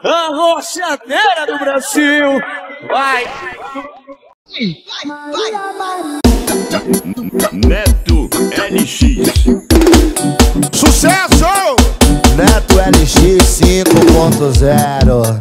a rochadeira do Brasil. Vai! Neto LX. Sucesso! Neto LX 5.0.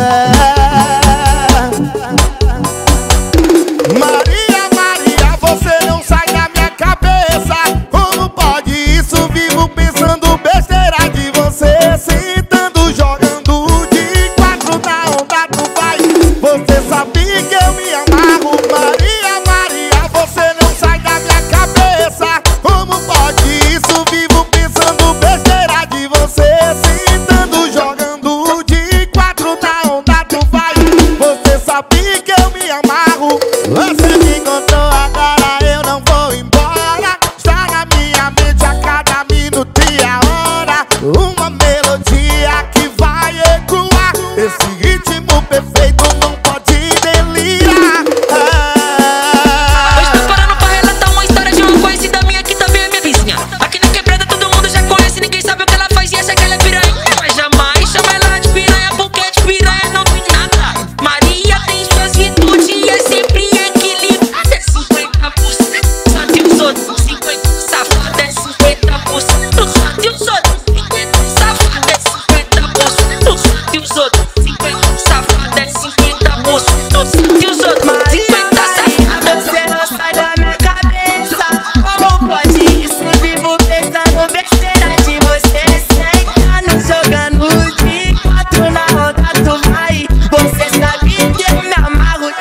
Maria, Maria, você não sai da minha cabeça. Como pode isso? Vivo pensando besteira de você. Sentando, jogando de quatro na onda tu vai. Você sabia que eu me amarro. Maria, Maria, você não sai da minha cabeça. Como pode isso? Vivo pensando besteira de você. Sentando, jogando de quatro na onda tu vai. Você sabia que eu me amarro. Você me encontrou, agora eu não vou embora. Está na minha mente a cada minuto e a hora. Uma melodia que vai ecoar. Esse ritmo perfeito não pode delirar. Hoje tô parando pra relatar uma história de uma conhecida minha que também é minha vizinha. Aqui na quebrada todo mundo já conhece, ninguém sabe o que ela faz e acha que ela é piranha. Mas jamais chama ela de piranha, porque de piranha não tem nada. Maria tem suas virtudes e é sempre equilibrada. É 50%, só de os outros 50%. Safada é 50%, só de os outros 50%. Safada é 50%, só de os outros 50%. Safada é 50%, só de os outros 50%. Safada. Você não sai da minha cabeça. Como pode isso? Vivo pensando besteira de você. Sentando, jogando de quatro na roda tu vai. Você sabe que eu me amarro.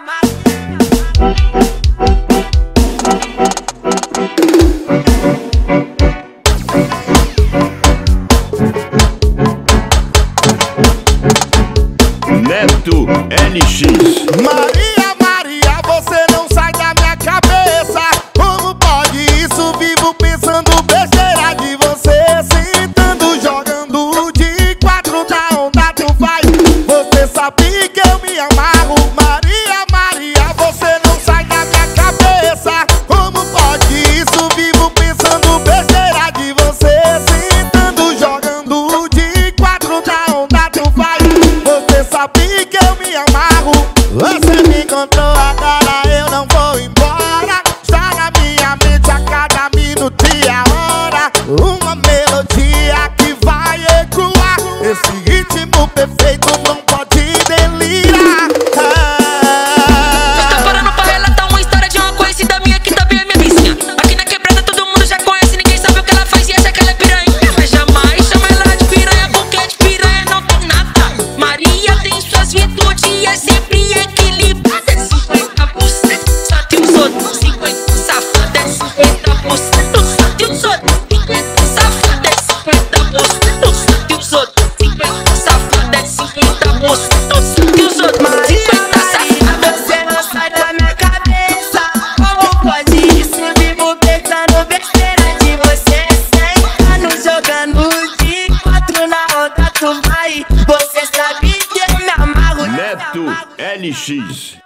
Neto LX. Maria, Maria, você não sai da minha cabeça. Como pode isso? Vivo pensando besteira de você. Sentando, jogando de quatro na onda tu vai. Você sabe que eu me amarro. Maria, Maria, você não sai da minha cabeça. Como pode isso? Vivo pensando besteira de você. Sentando, jogando de quatro na onda tu vai. Você sabe que eu me amarro. Você me encontrou, agora eu não vou embora. Está na minha mente a cada minuto e a hora. Uma melodia que vai ecoar. Esse ritmo perfeito não pode delirar. Hoje tô parando pra relatar uma história de uma conhecida minha que também é minha vizinha. Aqui na quebrada todo mundo já conhece, ninguém sabe o que ela faz e acha que ela é piranha. Mas jamais chama ela de piranha, porque de piranha não tem nada. Maria tem suas virtudes e é sempre equilibrada. É 50%, só de os outros 50%. Safada é 50%, só de os outros 50%. Safada é 50%, só de os outros 50%. Safada é 50%, só de os outros 50%. Safada. Você não sai da minha cabeça. Como pode isso? Vivo pensando besteira de você. Sentando, jogando de quatro na roda tu vai. Você sabe que eu me amarro. Neto LX.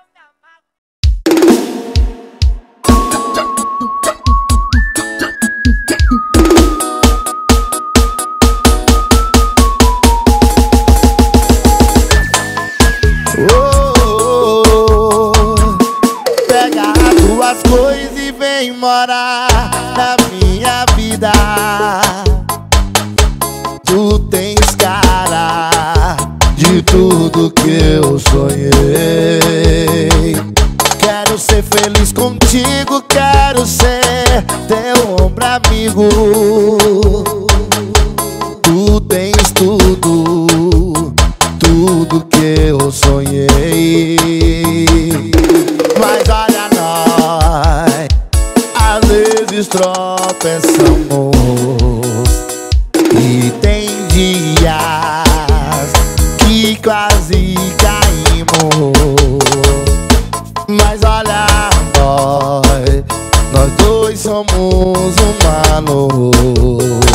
Pega as tuas coisas e vem morar na minha vida. Tu tens cara de tudo que eu sonhei. Quero ser feliz contigo, quero ser teu ombro amigo. Tu tens tudo, tudo que eu sonhei. Mas olha nós, às vezes tropeçamos e tem dias que quase caímos. Mas olha nós dois somos humanos.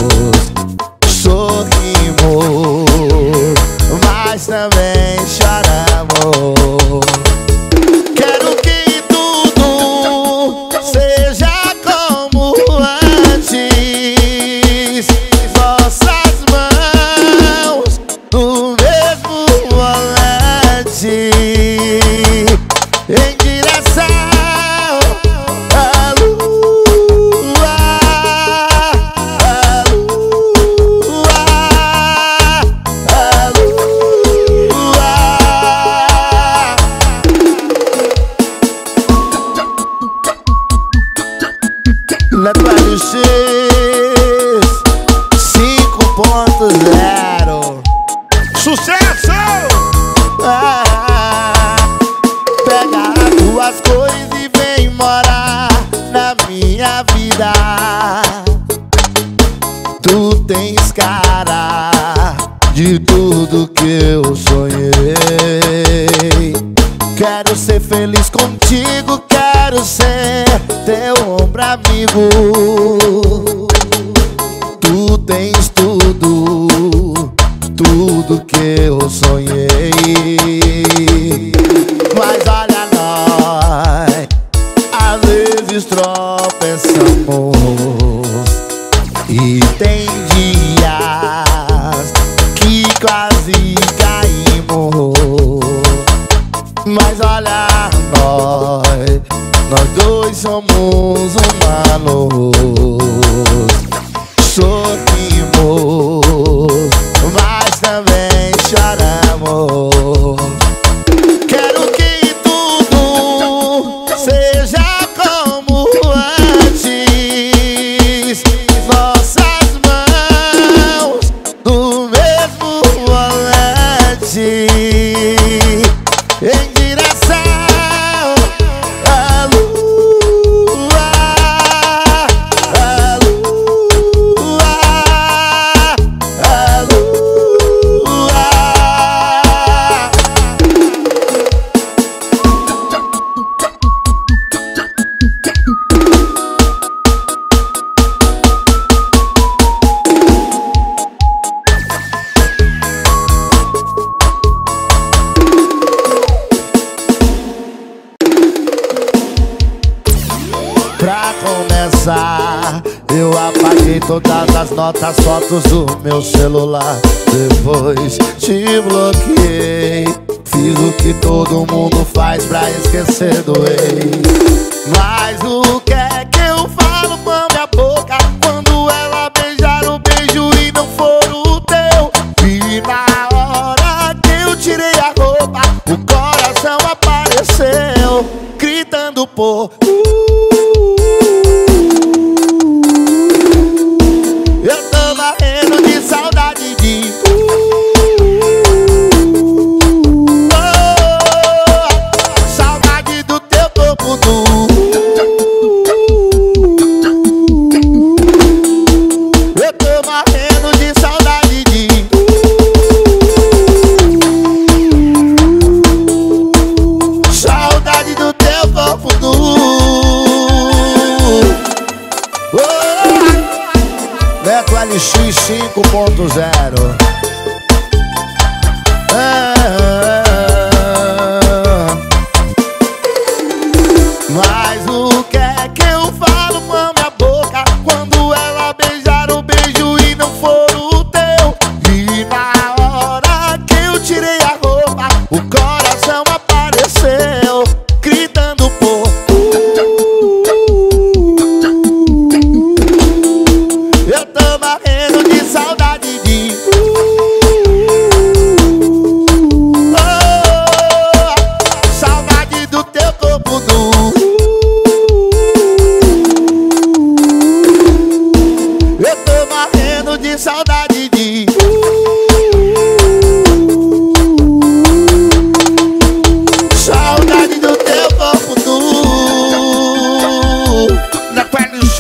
Neto LX 5.0. Sucesso! Pega as tuas coisas e vem morar na minha vida. Tu tens cara de tudo que eu sonhei. Quero ser feliz contigo, quero ser teu ombro amigo. Tu tens tudo, tudo que eu sonhei. Mas olha nós, às vezes tropeçamos e tem dias que quase caímos. Mas olha nós dois somos humanos. Sorrimos, mas também choramos. Quero que tudo seja como antes. Nossas mãos no mesmo volante, em direção à lua, à lua, à lua. Pra começar, eu apaguei todas as notas, fotos do meu celular. Depois te bloqueei, fiz o que todo mundo faz pra esquecer do ex. Mas o que é que eu falo com a minha boca quando ela beijar o beijo e não for o teu? E na hora que eu tirei a roupa, o coração apareceu, gritando por eu tô morrendo de saudade de saudade do teu corpo nu. Eu tô morrendo de saudade de saudade do teu corpo nu. Neto LX 5.0. Mas o que é que eu falo com a minha boca quando ela beijar o beijo e não for o teu? E na hora que eu tirei a roupa, o coração apareceu, gritando por eu tô morrendo de saudade de saudade do teu corpo nu. Eu tô morrendo de saudade de saudade do teu corpo nu. Na LX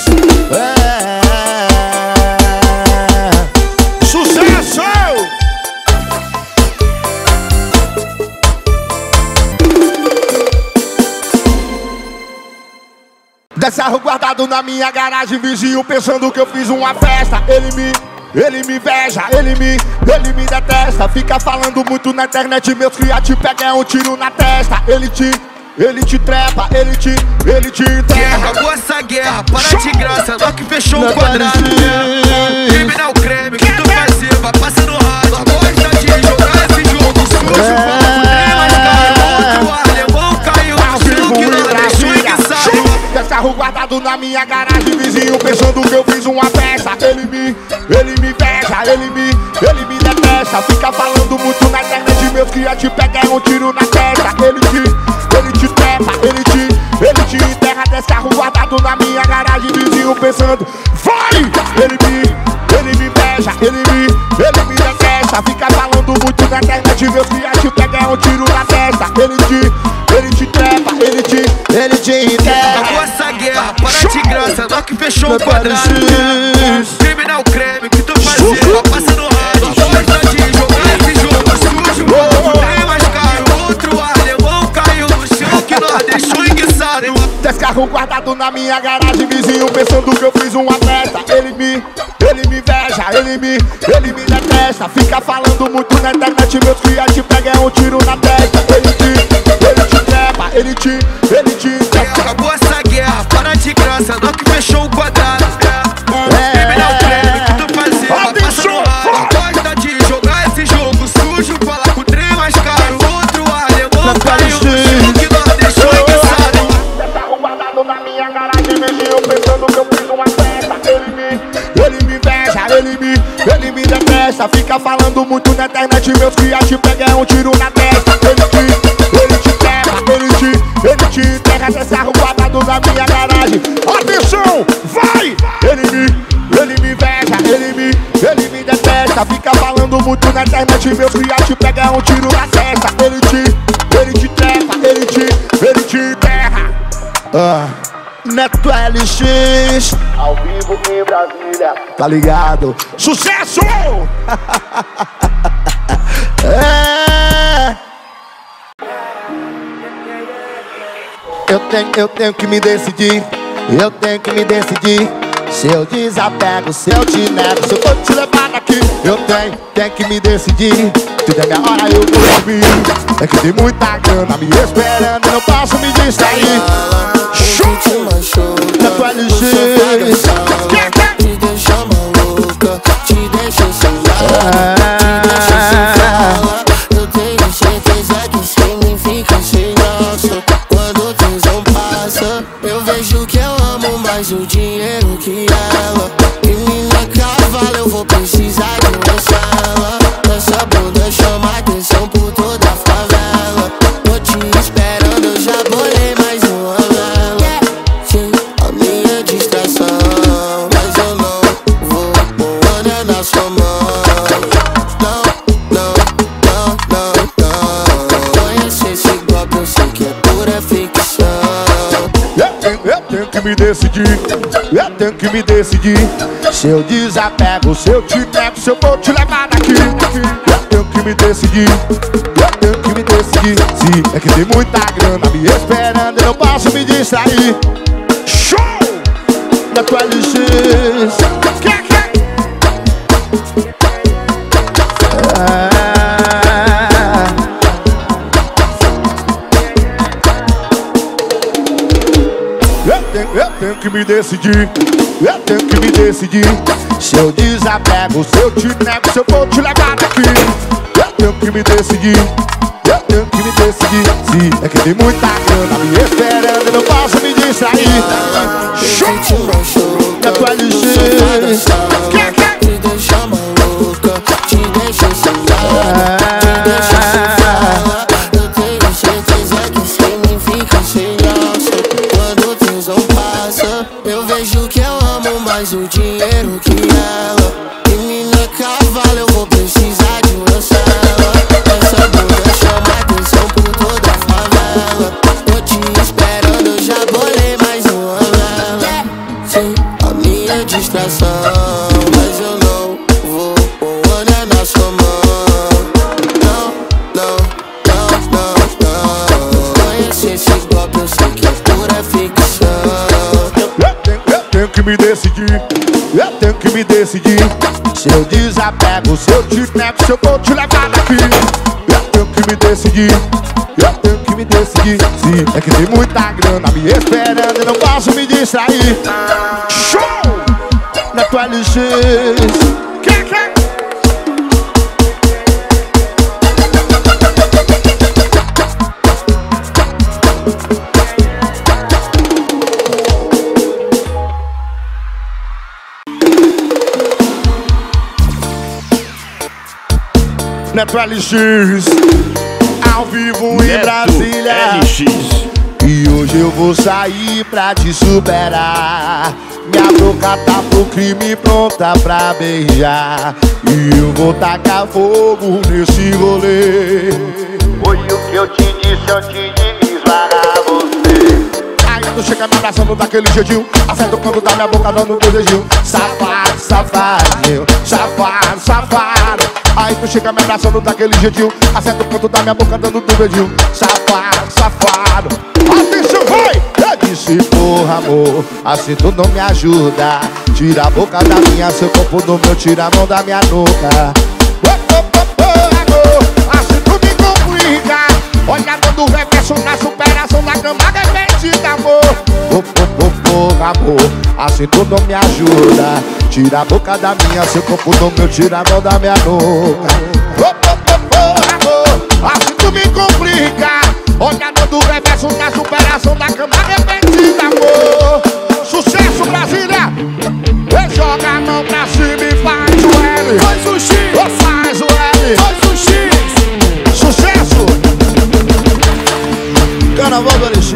sucesso! Desse carro guardado na minha garagem, vizinho pensando que eu fiz uma festa. Ele me inveja, ele me detesta. Fica falando muito na internet, meus cria te pega é um tiro na testa. Ele te trepa, ele te enterra. Acabou essa guerra, para de graça, só que fechou o quadrado. Criminal creme, que tu fazia, vai passando rádio. Gosta de jogar esse jogo, somos de bola, mas caiu. Outro alemão caiu, estilo que não deixou enguiçado. Desse carro guardado na minha garagem, vizinho pensando que eu fiz uma festa. Ele me inveja, ele me detesta. Fica falando muito na internet, meus cria te pega é um tiro na testa. Ele te trepa, ele te enterra. Desse carro guardado na minha garagem, vizinho falando muito na internet, meus crias te pegam um tiro na testa. Ele te trepa, ele te enterra. Acabou essa guerra, para de graça, nós que fechou o quadrado. Criminal creme, que tu fazia, passa no rádio. Gosta de jogar esse jogo sujo, tem mais caro. Outro alemão caiu no chão, que nós deixou enguiçado. 10 carros guardados na minha garagem, vizinho pensando que eu fiz uma festa. Ele me inveja, ele me detesta. Fica falando muito na internet, meus crias te pegam um tiro na testa. Ele te trepa, ele te enterra. Acabou essa guerra, para de graça, nós que fechou o quadrado. Criminal creme, que tu fazia, passa no rádio. Gosta de jogar esse jogo sujo, fala com o trem mais caro. Outro alemão caiu no chão, que nós deixou enguiçado. 10 carros guardados na minha garagem, vizinho pensando que eu fiz uma festa. Ele me inveja, ele me detesta. Fica falando muito na internet, meus crias te pegam um tiro na testa. Ele te trepa, ele te enterra. 10 carros guardados na minha garagem. Atenção, vai! Ele me inveja, ele me detesta. Fica falando muito na internet, meus crias te pegam um tiro na testa. Ele te trepa, ele te enterra. Neto LX, ao vivo em Brasília, tá ligado? Sucesso! Eu tenho que me decidir, eu tenho que me decidir. Se eu desapego, se eu te nego, se eu vou te levar daqui. Eu tenho que me decidir. Se der minha hora eu vou subir. É que tem muita grana me esperando, eu não posso me distrair. Neto LX, te deixa maluca, te deixa sem ar, te deixa sem fala. Eu tenho certeza que sem mim fica sem graça. Quando o tesão passa, eu vejo que eu amo mais o dinheiro que ela. E minha cavalo, eu vou precisar de uma sala. Essa bunda chama atenção por toda a favela. Tô te esperando, eu já bolei mais uma vela. Sim, a minha distração, mas eu não vou pôr na sua mão. Não, não, não, não, não. Conhece esse golpe, eu sei que é pura ficção. eu tenho que me decidir, eu tenho que me decidir. Se eu desapego, se eu te nego, se eu vou te levar daqui. Eu tenho que me decidir, eu tenho que me decidir. Se é que tem muita grana me esperando, eu não posso me distrair. Show! Neto LX, eu tenho que me decidir, eu tenho que me decidir. Se eu desapego, se eu te nego, se eu vou te levar daqui. Eu tenho que me decidir, eu tenho que me decidir. Se é que tem muita grana me esperando, eu não posso me distrair. Show! Neto LX, te deixa maluca, te deixa sem ar, te deixa sem fala. Eu tenho certeza que sem mim fica sem graça. Quando o tesão passa, eu vejo que eu amo mais o dinheiro que ela. E minha cavalo, eu vou precisar de uma sala. Essa bunda chama atenção por toda a favela. Tô te esperando, eu já bolei mais uma vela. Sim, a minha distração, mas eu não vou pôr na sua mão. Não, não, não, não, não. Conhece esse golpe, eu sei que é pura ficção. eu tenho que me decidir, eu tenho que me decidir. Se eu desapego, se eu te nego, se eu vou te levar daqui. Eu tenho que me decidir, eu tenho que me decidir. Se é que tem muita grana me esperando, eu não posso me distrair. Show! Neto LX, Neto LX, ao vivo em Neto Brasília. LX. E hoje eu vou sair pra te superar. Minha boca tá pro crime, pronta pra beijar. E eu vou tacar fogo nesse rolê. Foi o que eu te disse antes de esbarrar você. Aí tu chega me abraçando daquele jeitinho, acerta o canto da minha boca dando um desejinho. Safado, safadinho, safado, safado. Aí tu chega me abraçando daquele jeitinho, acerta o canto da minha boca dando um beijinho. Safado, safado. Atenção, vai! Eu disse, porra, amor, assim tu não me ajuda. Tira a boca da minha, seu corpo do meu, tira a mão da minha nuca. Amor, assim tu me complica. Olha dando reverso na superação da cama repetida, amor. Amor, assim tu não me ajuda. Tira a boca da minha, seu corpo do meu, tira a mão da minha nuca. Amor, assim tu me complica. Olha dando reverso na superação da cama repetida, amor. Sucesso, Brasília! Joga a mão pra cima e faz o L. Faz o X, Faz o L. faz o X. Sucesso! Carnaval do LX.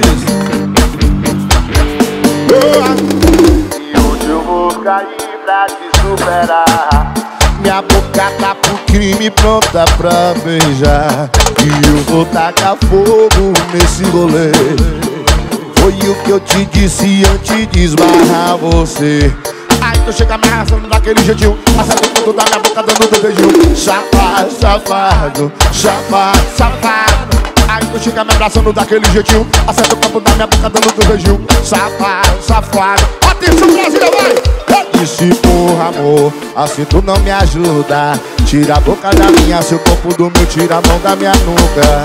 E hoje eu vou cair pra te superar. Minha boca tá pro crime, pronta pra beijar. E eu vou tacar fogo nesse rolê. Foi o que eu te disse antes de esbarrar você. Aí tu chega me arrastando daquele jeitinho, acerta o canto da minha boca dando um beijinho. Safado, safado, safado, safado. Aí tu chega me abraçando daquele jeitinho, acerta o canto da minha boca dando um beijinho. Safado, safado. Atenção, Brasília, vai! Eu disse, porra, amor, assim tu não me ajuda. Tira a boca da minha, seu corpo do meu, tira a mão da minha nuca.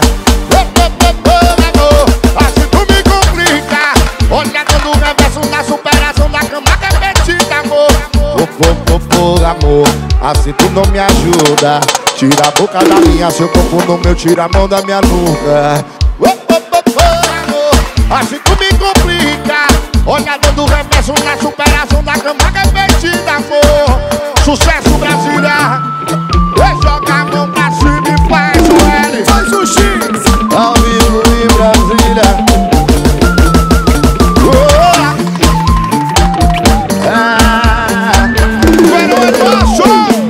Amor, assim tu me complica. Olha dando reverso na superação da cama repetida, amor. Amor, assim tu não me ajuda. Tira a boca da minha, seu corpo no meu, tira a mão da minha nuca. Amor, assim tu me complica. Olha dando reverso na superação da cama repetida, amor. Sucesso, Brasília! Joga a mão pra cima e faz o L. Faz o X. Ao vivo em Brasília. Verão é nosso!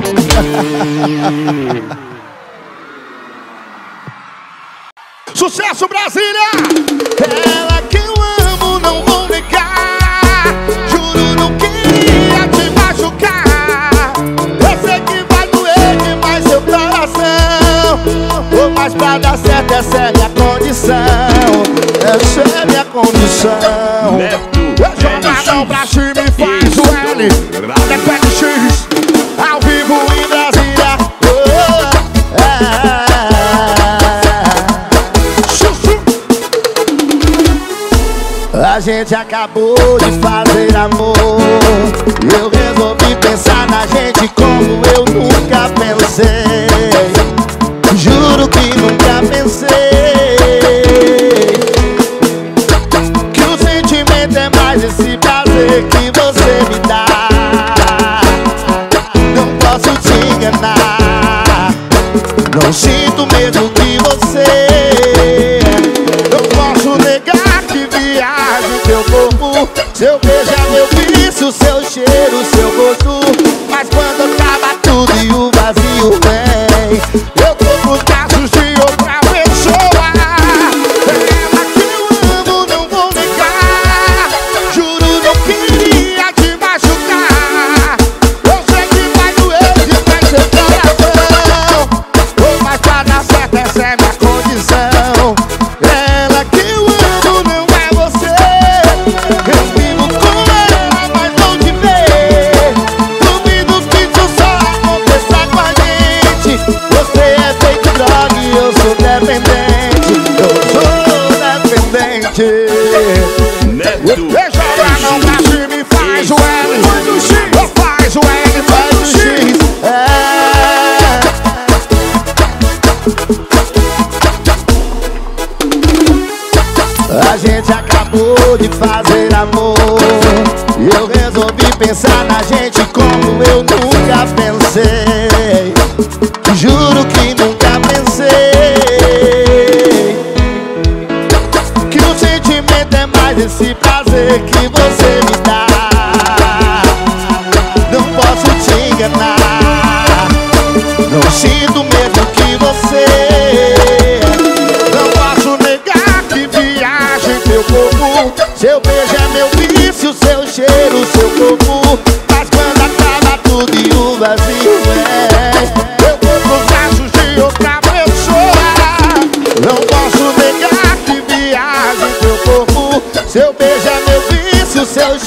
Sucesso, Brasília! Ela que eu amo, não vou negar. Juro, não queria te machucar. Eu sei que vai doer demais seu coração. Mas pra dar certo, essa é minha condição. Essa é minha condição. Joga a mão pra cima e faz o L. Neto LX, ao vivo em Brasília. A gente acabou de fazer amor. Eu resolvi pensar na gente como eu nunca pensei. Juro que nunca pensei que o sentimento é mais esse prazer que você me dá. Não posso te enganar, não sinto medo de você. Não posso negar que viaja o teu corpo. Seu beijo é meu vício, seu cheiro, seu gosto. Mas quando acaba tudo e o vazio vem, eu tô com traços de outra pessoa. Ela que eu amo, não vou negar. Juro, não queria te machucar. Eu sei que vai doer demais seu coração. Mas pra dar certo, essa é minha condição. Ela que eu amo não é você. Eu vivo com ela, mas não te ver. Duvido que isso só aconteça com a gente. Você é feito droga e eu sou dependente. Eu sou dependente. Joga a mão pra cima e faz o L. Faz o X. Faz o L, faz o X. A gente acabou de fazer amor. E eu resolvi pensar na gente como eu nunca pensei. Juro que nunca pensei que o sentimento é mais esse prazer que você me dá.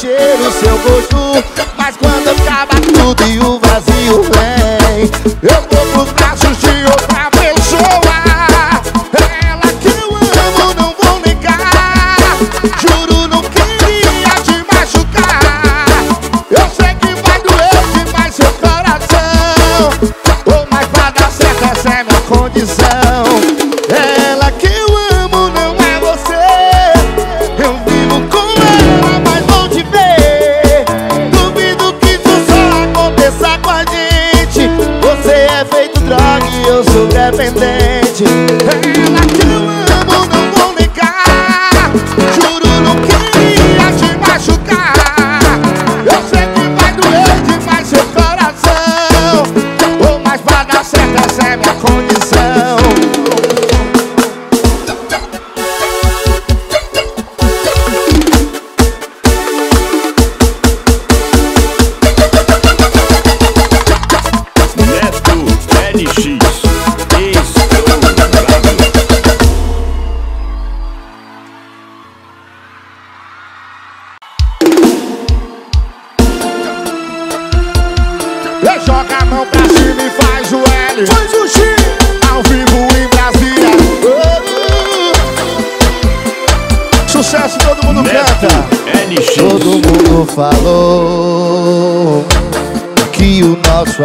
cheiro, seu gosto. Mas quando acaba tudo e o vazio vem, eu vou pros braços de outra pessoa. Ela que eu amo, não vou negar. Juro, não queria te machucar. Eu sei que vai doer demais seu coração. Oh, mas pra dar certo essa é minha condição. Ela que eu amo não é você. Eu vivo com ela, mas vou te ver. Duvido que isso só aconteça com a gente. Você é feito droga e eu sou dependente. Ela que eu amo não vou negar. Juro, não queria te machucar. Eu sei que vai doer demais seu coração. Oh, mas pra dar certo essa é minha condição. Neto LX. Joga a mão pra cima e faz o L. Faz o X. Ao vivo em Brasília. Sucesso, todo mundo canta. LX. Todo mundo falou que o nosso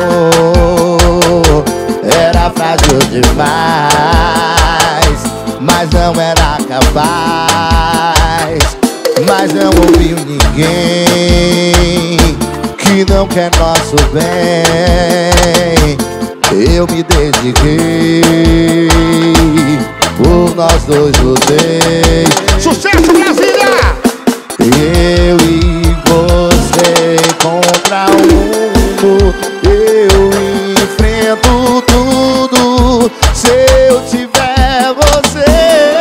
amor era frágil demais, mas não era capaz. Mas não ouviu ninguém que não quer nosso bem. Eu me dediquei, por nós dois lutei. Sucesso, Brasília! Eu e você contra o mundo. Eu enfrento tudo se eu tiver você.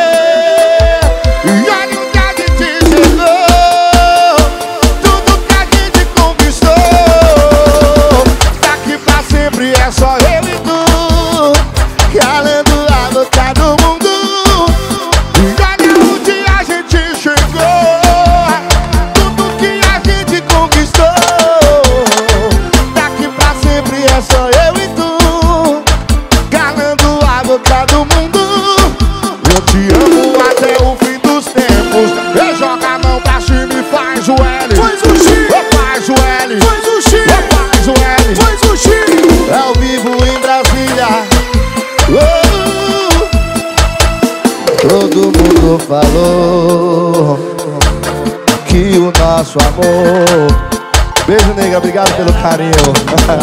E olha onde a gente chegou, tudo que a gente conquistou. Daqui pra sempre é só eu e tu, calando a boca do mundo. E olha onde a gente chegou, tudo que a gente conquistou. Daqui pra sempre é só eu e tu, calando a boca do mundo. Eu te amo até o fim dos tempos. Eu jogo a mão pra cima e faz o L. Faz o X. Faz o L. Faz o X. Faz o L. Faz o X. Ao vivo em Brasília. Todo mundo falou que o nosso amor. Beijo, nega, obrigado pelo carinho.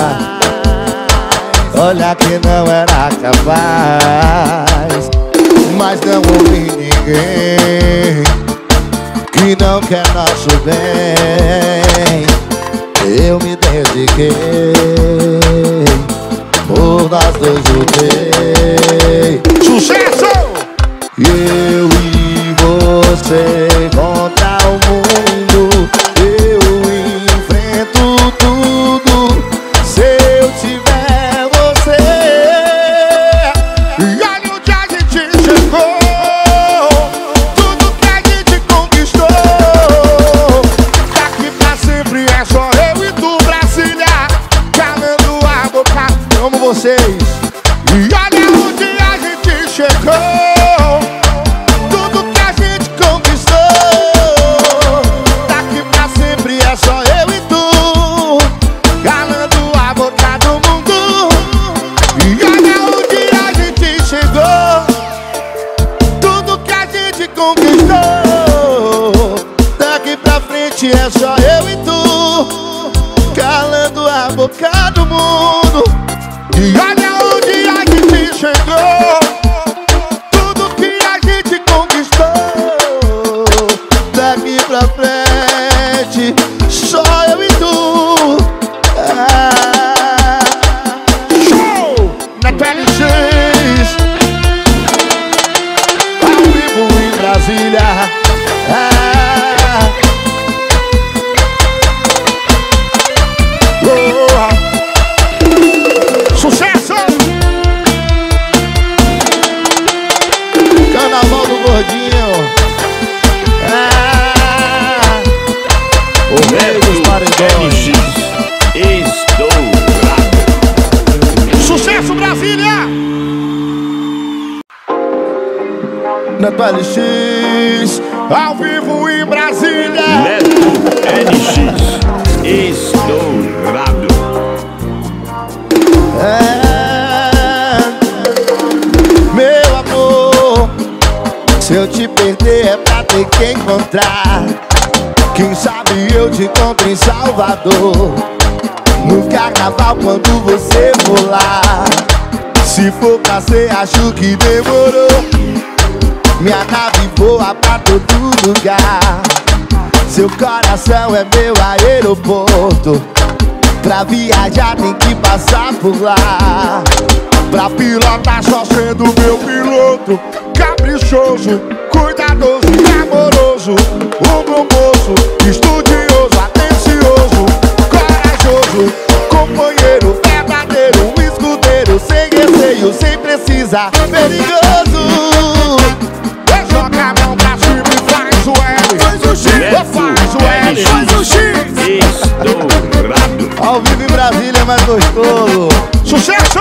Olha que não era capaz, mas não ouvi ninguém que não quer nosso bem. Eu me dediquei, por nós dois lutei. Sucesso! Eu e você contra o mundo. Eu enfrento tudo se eu tiver você. E olha onde a gente chegou, tudo que a gente conquistou. Daqui pra sempre é só eu e tu, Brasília, calando a boca. Eu amo vocês. E olha onde a gente chegou, tudo que a gente conquistou. Daqui pra sempre é só eu e tu, calando a boca do mundo. E olha onde a gente chegou, tudo que a gente conquistou. Daqui pra frente é só eu e tu, calando a boca do mundo. E olha onde a gente chegou, tudo que a gente conquistou. Daqui pra frente, só eu e tu. Show! Neto LX, ao vivo em Brasília. Sucesso! Neto LX, ao vivo em Brasília. Neto LX, estourado. Meu amor, se eu te perder é pra ter que encontrar. Quem sabe eu te encontro em Salvador, no carnaval quando você for lá. Se for pra ser, acho que demorou. Minha nave voa pra todo lugar. Seu coração é meu aeroporto. Pra viajar tem que passar por lá. Pra pilotar só sendo meu piloto. Caprichoso, cuidadoso e amoroso. Um bom moço, estudioso, atencioso, corajoso, companheiro verdadeiro, um escudeiro, sem receio, sem precisar, perigoso. Joga a mão pra cima e faz o L. Faz o X, faz o L, faz o X. Estourado. Ao vivo em Brasília é mais gostoso. Sucesso!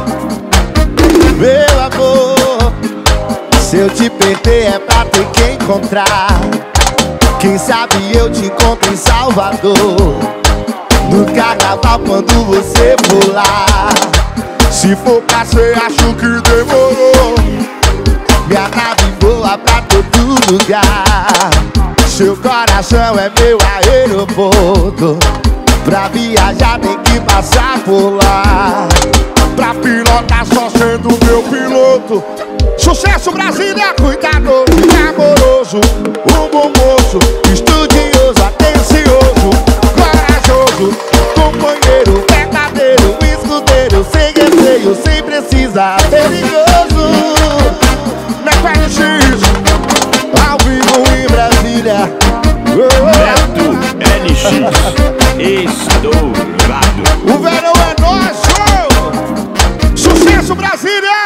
Meu amor, se eu te perder é pra ter que encontrar. Quem sabe eu te encontro em Salvador, no carnaval quando você for lá. Se for pra ser, acho que demorou. Minha nave voa pra todo lugar. Seu coração é meu aeroporto. Pra viajar tem que passar por lá. Pra pilotar só sendo meu piloto. Sucesso Brasília, cuidadoso e amoroso. Um bom moço, estudioso, atencioso, corajoso, companheiro verdadeiro, escudeiro, sem receio, sem precisar, perigoso. Neto LX, ao vivo em Brasília. Neto LX, estourado. O verão é nosso. Sucesso Brasília.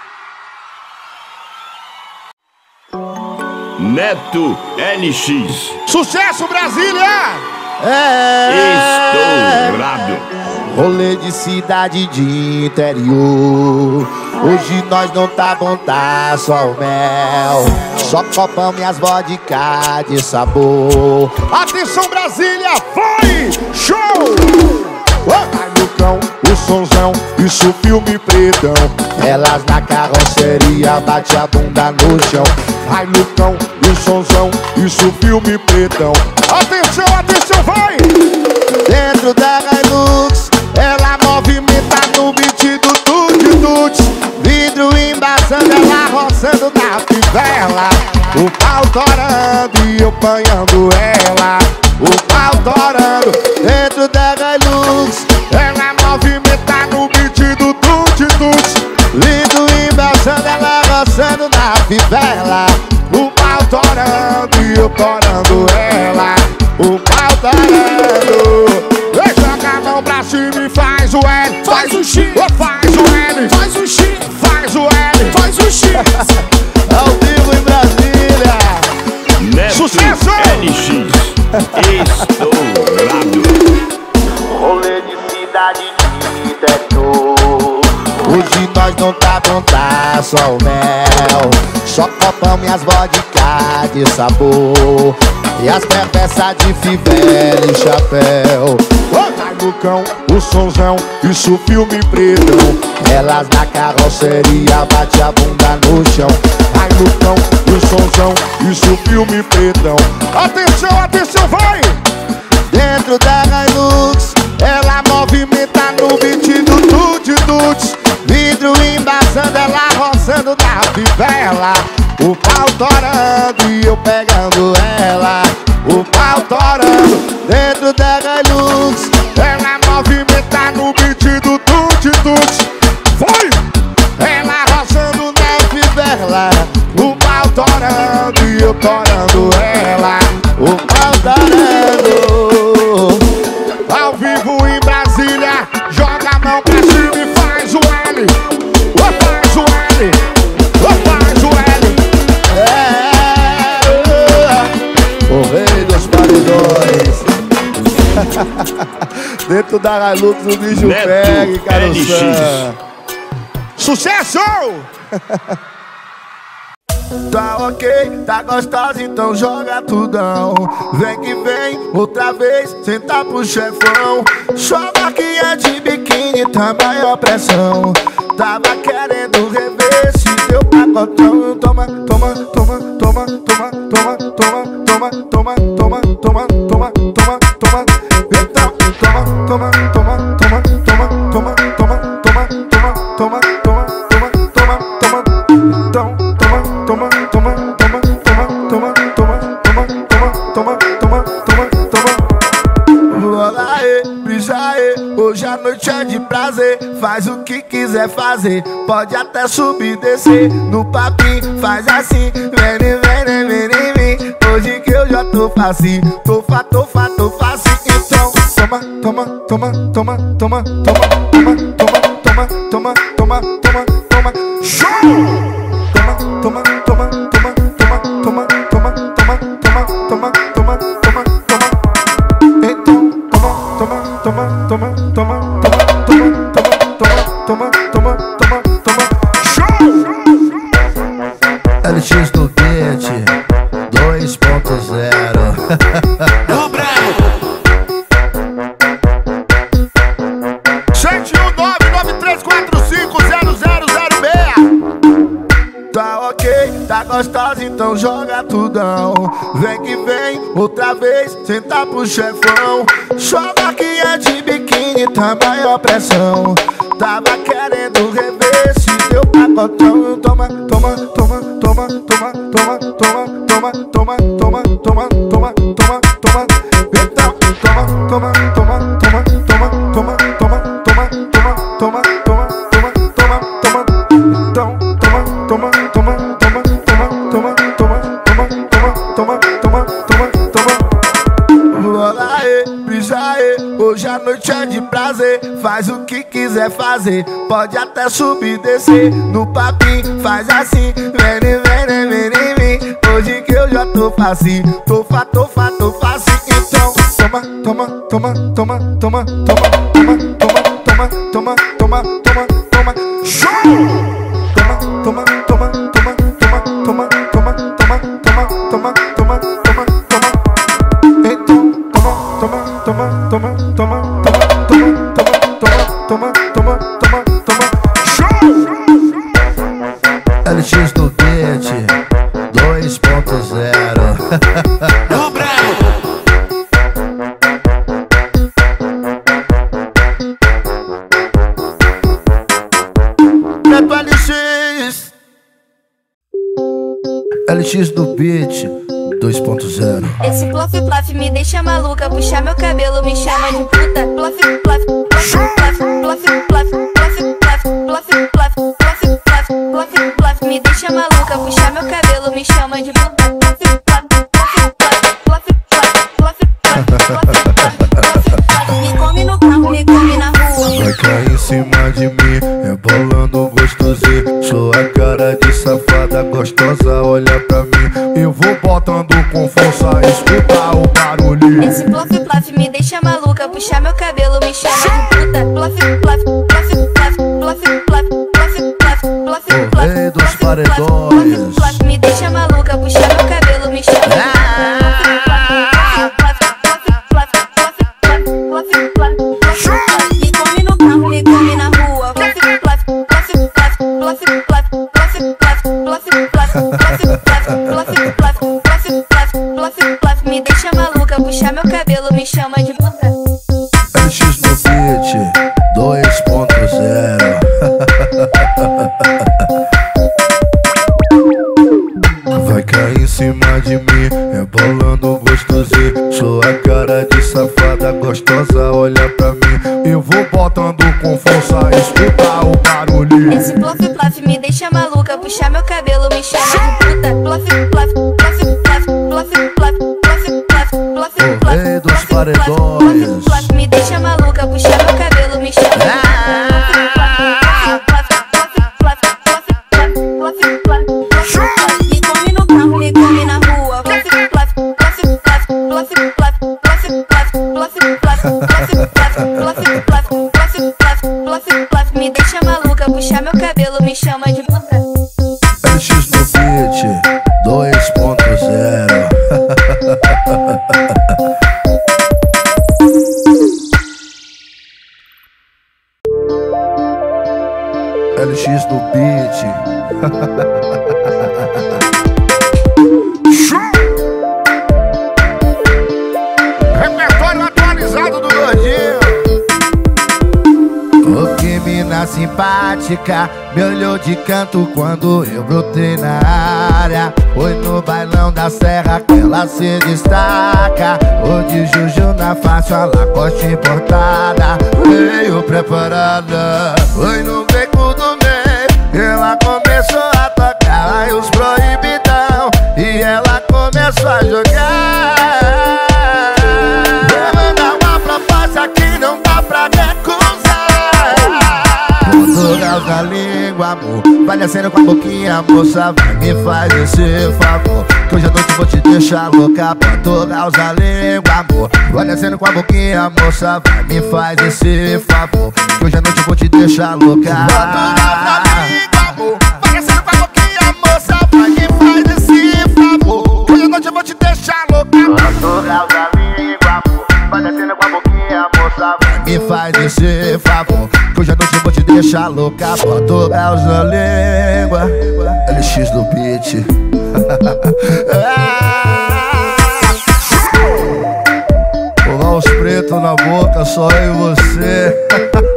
Neto LX, Sucesso Brasília. estourado. Rolê de cidade de interior. Hoje nós não tá bom, tá só o mel. Só copão minhas vodka de sabor. Atenção Brasília, vai! Show! Vai no cão, o sonzão, isso filme pretão. Elas na carroceria, bate a bunda no chão. Vai no cão, o sonzão, isso filme pretão. Atenção, atenção, vai! Dentro da Hilux, ela movimenta no beat do tut-tut. Vidro embaçando, ela roçando na fivela. O pau torando e eu apanhando ela. O pau torando dentro da Hilux, ela movimenta no beat do tut-tut. Vidro embaçando, ela roçando na fivela. O pau torando e eu torando ela. O pau torando. Joga a mão pra cima e faz o L. Faz o X, faz o L. Faz o X, faz o L. Faz o X. Ao vivo em Brasília. Neto Sucesso! LX, estourado. Rolê de cidade de interior. Hoje nós não tá bom, tá só o mel. Só copão minhas vodka de sabor. E as perversas de fivela e chapéu. Vai no cão, o sonzão, isso filme pretão. Elas na carroceria, bate a bunda no chão. Vai no cão, o sonzão, isso filme pretão. Atenção, atenção, vai! Dentro da Hilux, ela movimenta no beat do tut-tut. Vidro embaçando, ela roçando na fivela. O pau torando e eu pegando ela. O pau torando dentro da Hilux, ela movimenta no beat do tut-tut. Foi! Ela roçando na fivela. O pau torando e eu torando ela. O pau torando. Ao vivo em Brasília, joga a mão pra cima e faz o L. Faz o L. Faz o L. O rei dos paredões. Dentro da Hilux o bicho Neto pega e caroçã. LX. Sucesso! Tá ok, tá gostosa, então joga tudão. Vem que vem, outra vez, senta pro chefão. Chama que é de biquíni, tá maior pressão. Tava querendo rever se deu pacotão. Toma, toma, toma, toma, toma, toma, toma, toma, toma, toma, toma, toma, toma, toma. Então, toma, toma, toma, toma, toma, toma, toma, toma, toma, toma, toma, toma, toma, toma. Então, toma, toma, toma, toma, toma, toma, toma, toma, toma, toma, toma, toma. Rola aí, brisa aí, hoje a noite é de prazer. Faz o que quiser fazer, pode até subir e descer. No papinho, faz assim, vem, vem, vem, vem, vem. Hoje que eu já tô facinho, tô facinho. Então, toma, toma, toma, toma, toma, toma, toma, toma, toma, toma, toma, toma, toma. Show! Toma, toma, toma, toma, toma, toma, toma, toma, toma, toma, toma, toma, toma. Então, toma, toma, toma, toma, toma, toma, toma, toma, toma, toma, toma. Show! LX do beat 2.0. Tá ok, tá gostosa, então joga tudão. Vem que vem, outra vez, senta pro chefão. Chama que é de biquíni, tá maior pressão. Tava querendo rever se deu pacotão. Toma, toma, toma, toma, toma, toma, toma, toma, toma, toma, toma, toma, toma, toma. Então, toma, toma, toma, toma, toma, toma, toma, toma, toma, toma, toma, toma, toma, toma. Então, toma, toma, toma, toma, toma, toma, toma, toma, toma, toma, toma, toma. Rola aí, brisa aí, hoje a noite é de prazer. Faz o que quiser fazer, pode até subir e descer. No papinho, faz assim, vem, vem, vem, vem, vem. Hoje que eu já tô facinho, tô facinho. Então, toma, toma, toma, toma, toma, toma, toma, toma, toma, toma, toma, toma. Show! Toma, toma, toma, toma, toma, toma, toma, toma, toma, toma, toma, toma, toma. Então, toma, toma, toma, toma, toma, toma, toma, toma, toma, toma, toma. Show! LX do beat 2.0. LX do beat 2.0. Esse plof plof me deixa maluca, puxa meu cabelo, me chama de puta. Plof plof, plof plof, plof plof, plof plof, plof plof, plof plof, plof plof me deixa maluca, puxa meu cabelo, me chama de puta. Plof plof, plof plof, plof plof, plof plof, me come no carro, me come na rua. Vai cair em cima de mim, rebolando gostosinho. Sou a cara de safada gostosa, olha pra mim. Eu vou botando com força, escuta o barulhinho. Esse plof plof me deixa maluca, puxa meu cabelo, me chama de puta. Plof plof, plof plof, plof plof, plof plof, plof plof, rei dos paredões. plof plof me deixa maluca, puxa meu cabelo, me chama de puta. Me come no carro, me come na rua. Plof plof, plof plof, plof plof, plof plof, plof plof, plof plof, plof plof, plof plof, plof plof me deixa maluca, puxa meu cabelo, me chama de puta. LX no beat 2.0. Vai cair em cima de mim, rebolando gostosinho. Sou a cara de safada gostosa, olha pra mim. Eu vou botando com força, escuta o barulhinho. Esse plof plof me deixa maluca, puxa meu cabelo, me chama de puta. Plof plof, plof plof, plof plof, plof plof, plof plof, rei dos plof paredões. plof me deixa maluca, puxa meu cabelo, me chama de puta. Me come no carro, me come na rua. Plof plof, plof plof, plof plof, plof plof, plof plof, plof plof, plof plof, plof plof, plof plof me deixa maluca, puxa meu cabelo, me chama de puta. LX no beat beat. Repertório atualizado do Gordinho. Oh, que mina simpática, me olhou de canto quando eu brotei na área. Foi no bailão da serra que ela se destaca. O de Juju na faixa, a Lacoste importada. Veio preparada, foi no beco do meio. Ela começou a tocar aí os proibidão, e ela começou a jogar. Vou mandar uma proposta que não dá pra recusar. Portugal da língua, amor, vai descendo com a boquinha, moça, vai me faz esse favor, que hoje à noite vou te deixar louca. Portugal da língua, amor, vai descendo com a boquinha, moça, vai me faz esse favor, que hoje à noite vou te deixar louca. Portugal da língua, amor, vai descendo com a boquinha, moça, vai me faz esse favor, que hoje à noite eu vou te deixar louca. Portugal da língua, amor, vai descendo com a boquinha, moça, vai me faz esse favor, que hoje à noite eu vou te deixar louca. Portugal da língua, LX do beat. Pular os pretos na boca, só eu e você.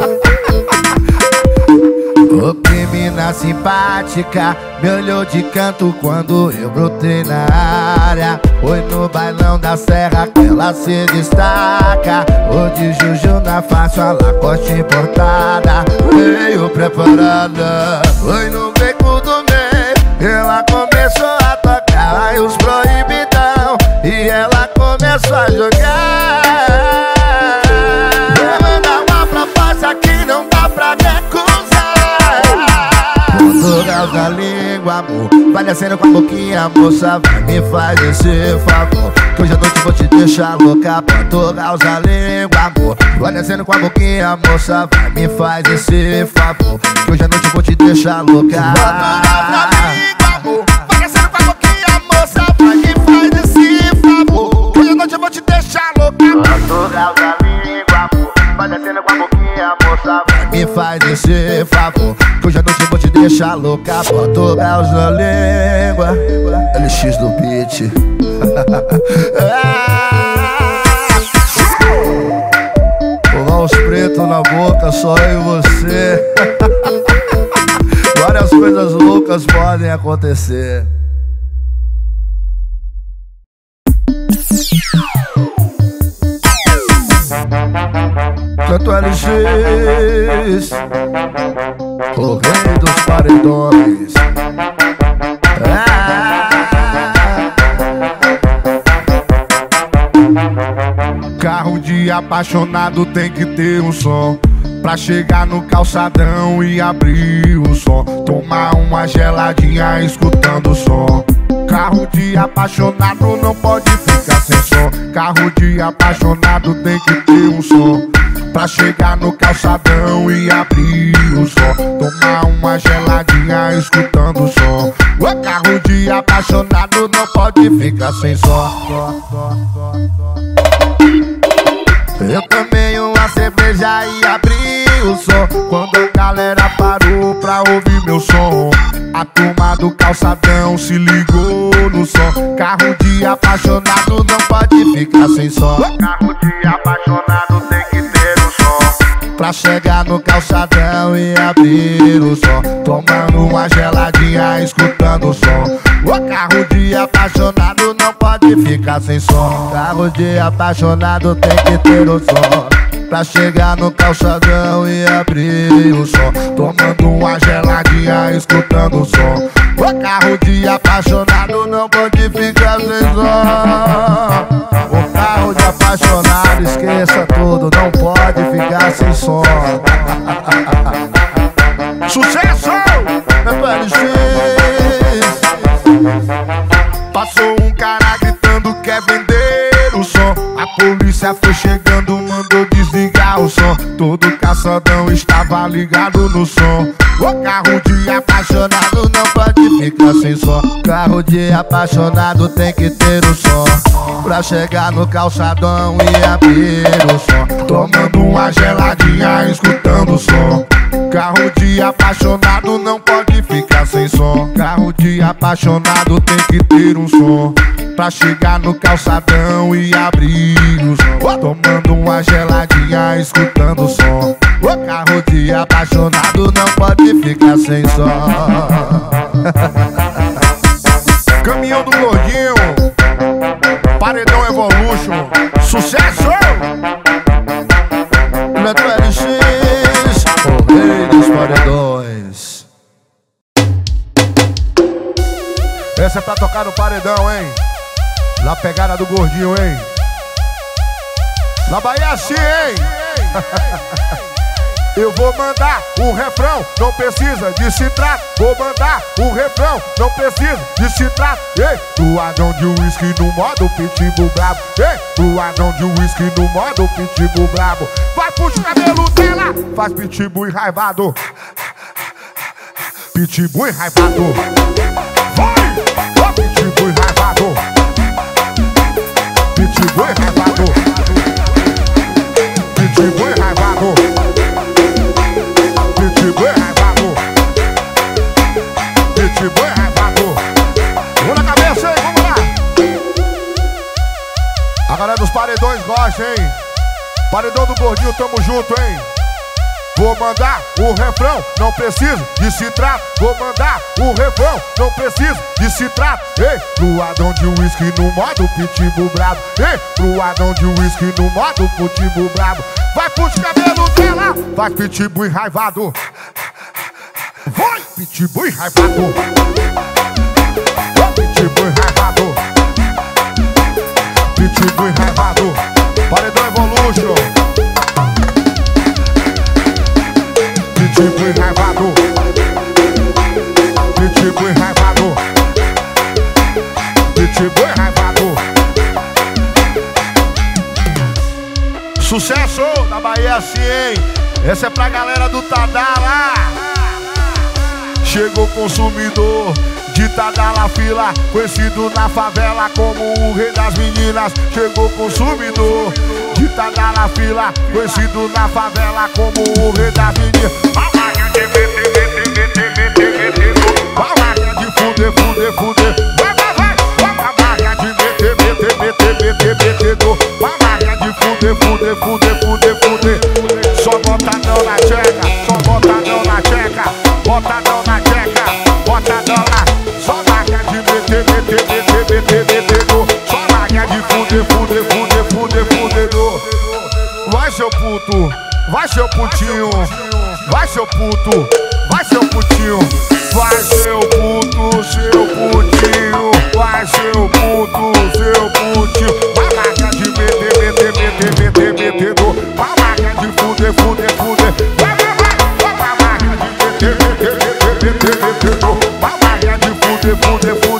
Oh, que mina simpática, me olhou de canto quando eu brotei na área. Foi no bailão da serra que ela se destaca. O de Juju na faixa, a Lacoste importada. Veio preparada, foi no beco do meio. Ela começou a tocar aí os proibidão, e ela começou a jogar. Vou mandar uma proposta que não dá pra recusar. Portugal da língua, amor, vai descendo com a boquinha, moça, vai me faz esse favor, que hoje à noite vou te deixar louca. Portugal da língua, amor, vai descendo com a boquinha, moça, vai me faz esse favor, que hoje à noite vou te deixar louca. Portugal da língua, amor, vai descendo com a boquinha, moça, vai me faz esse favor, que hoje à noite eu vou te deixar louca. Portugal da língua, amor, vai descendo com a boquinha, moça, vai me faz esse favor, que hoje à noite eu vou te deixar louca. Portugal da língua, LX do beat. Pular os pretos na boca, só eu e você. Várias coisas loucas podem acontecer. Canto LX, o rei dos paredões. Carro de apaixonado tem que ter um som, pra chegar no calçadão e abrir o som, tomar uma geladinha escutando o som. Carro de apaixonado não pode ficar sem som. Carro de apaixonado tem que ter um som, pra chegar no calçadão e abrir o som, tomar uma geladinha escutando o som. O carro de apaixonado não pode ficar sem som. Eu tomei uma cerveja e abri o som, quando a galera parou pra ouvir meu som. A turma do calçadão se ligou no som. Carro de apaixonado não pode ficar sem som. Carro de apaixonado tem que ter um som, pra chegar no calçadão e abrir o som, tomando uma geladinha escutando o som. O carro de apaixonado não pode ficar sem som. Carro de apaixonado tem que ter um som, pra chegar no calçadão e abrir o som, tomando uma geladinha escutando o som. O carro de apaixonado não pode ficar sem som. O carro de apaixonado, esqueça tudo, não pode ficar sem som. Sucesso! Passou um cara gritando quer vender o som. A polícia foi chegando, mandou desligar o som. Todo caçadão estava ligado no som. O carro de apaixonado não pode ficar sem som. Carro de apaixonado tem que ter o som, pra chegar no calçadão e abrir o som, tomando uma geladinha escutando o som. Carro de apaixonado não pode ficar sem som. Carro de apaixonado tem que ter um som pra chegar no calçadão e abrir o som. Tomando uma geladinha, escutando o som. O carro de apaixonado não pode ficar sem som. Caminhão do Gordinho, Paredão Evolution, sucesso! Metro LX, o rei dos paredões. Essa é pra tocar no paredão, hein? Na pegada do Gordinho, hein? Na Bahia assim, hein? Eu vou mandar o refrão, não precisa de citrato. Vou mandar o refrão, não precisa de citrato. Ei, luadão de uísque no modo pitbull brabo. Ei, luadão de uísque no modo pitbull brabo. Vai puxa o cabelo dela, faz pitbull enraivado. Pitbull enraivado. Vai, ó, pitbull enraivado. Pitbull enraivado. Pitbull enraivado. Pitbull enraivado. Pitbull enraivado. Vamos na cabeça, hein? Vamos lá. A galera dos paredões gosta, hein? Paredão do Gordinho, tamo junto, hein? Vou mandar o refrão, não preciso de citrato. Vou mandar o refrão, não preciso de citrato. Ei, luadão de uísque no modo pitbull brabo. Ei, luadão de uísque no modo pitbull brabo. Vai puxa o cabelo dela, vai pitbull enraivado. Vai, pitbull enraivado. Pitbull enraivado. Pitbull enraivado. Paredão Evolution. Pitbull enraivado. Pitbull enraivado. Pitbull enraivado. Sucesso na Bahia assim, hein? Essa é pra galera do Tadala. Chegou o consumidor de Tadala Fila, conhecido na favela como o rei das meninas. Chegou o consumidor de Tadala Fila, conhecido na favela como o rei das meninas. Vai máquina de fuder, fuder, fuder. Vai, vai, vai. Vai máquina de meter, meter, meter, meter, metedor. Vai máquina de fuder, fuder, fuder, fuder, fuder. Só botadão na tcheca, só botadão na tcheca. Botadão na tcheca, botadão na. Só máquina de meter, meter, meter, meter, metedor. Só máquina de fuder, fuder, fuder, fuder, fudedor. Vai seu puto, vai seu putinho. Vai seu puto, vai seu putinho. Vai seu puto, seu putinho. Vai seu puto, seu putinho. Vai máquina de meter, meter, meter, meter, metedor. Vai máquina de fuder, fuder, fuder. Vai, vai, vai. Vai máquina de meter, meter, meter, meter, metedor. Vai máquina de fuder, fuder, fuder.